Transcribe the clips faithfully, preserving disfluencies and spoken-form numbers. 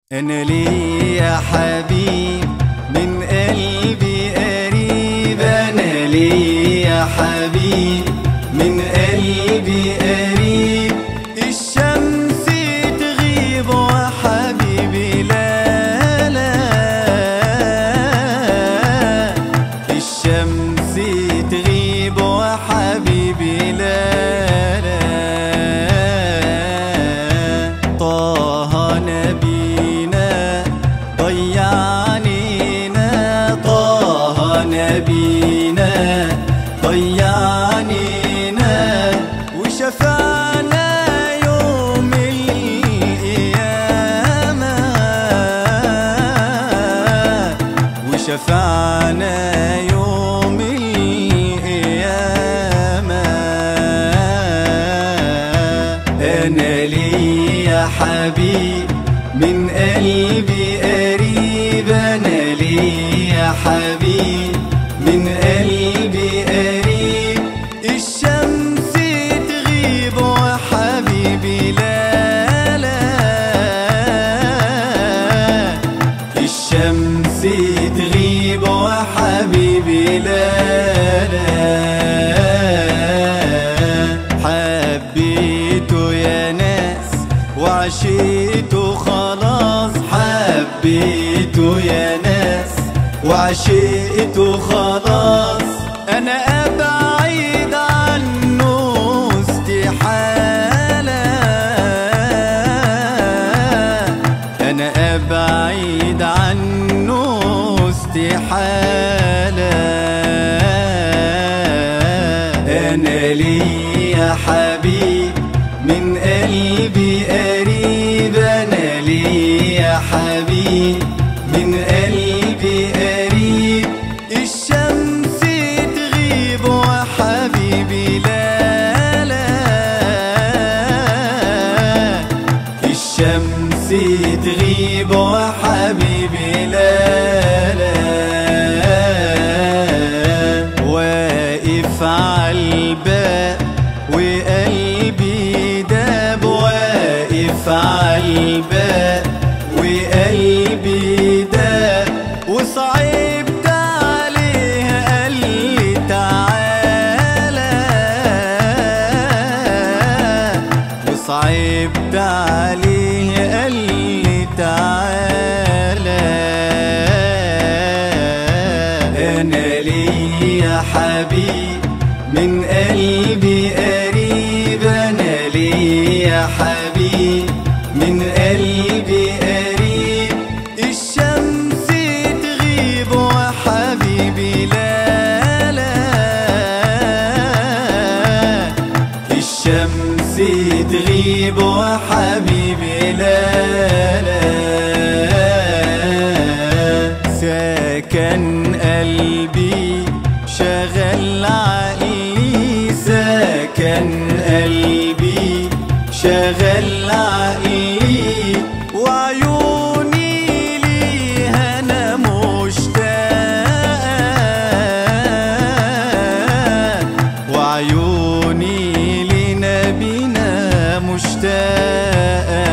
أنا لي يا حبيب من قلبي قريب، أنا لي يا حبيب من قلبي قريب. الشمس تغيب وحبيبي لا لا، الشمس تغيب وحبيبي لا لا. طه نبينا ضيعنينا، طه نبينا ضيعنينا، وشفعنا يوم القيامة، وشفعنا يوم القيامة. أنا لي يا حبيب من قلبي قريب، أنا لي يا حبيب من قلبي قريب. الشمس تغيب وحبيبي لا لا، الشمس تغيب وحبيبي لا لا. حبيته يا ناس وعشيته خلاص، حبيته يا ناس وعشيته خلاص. أنا أبعد عنه استحالة، أنا أبعد عنه استحالة. أنا لي يا حبيب من قلبي قريب، أنا لي يا حبيب من قلبي قريب. الشمس تغيب وحبيبي لا لا، الشمس تغيب وحبيبي لا لا. واقف عالباب وقلبي داب، واقف عالباب وقلبي داب، وصعبت عليه قال لي تعالى، وصعبت عليه قال لي تعالى. أنا لي يا حبيب من قلبي قريب، أنا لي يا حبيب من قلبي قريب. الشمس تغيب وحبيبي لا لا، الشمس تغيب وحبيبي لا لا. سكن قلبي شغل عقلي، سكن قلبي شغل عقلي، وعيوني ليها أنا مشتاقة، وعيوني لنبينا مشتاقة.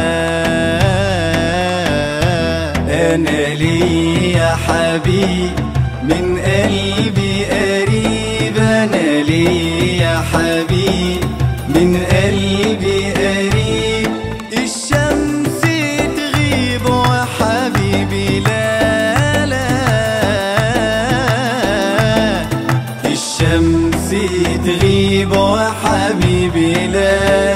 أنا لي يا حبيب من قلبي قريب، أنا لي يا حبيب من قلبي قريب. الشمس تغيب وحبيبي لا لا، الشمس تغيب وحبيبي لا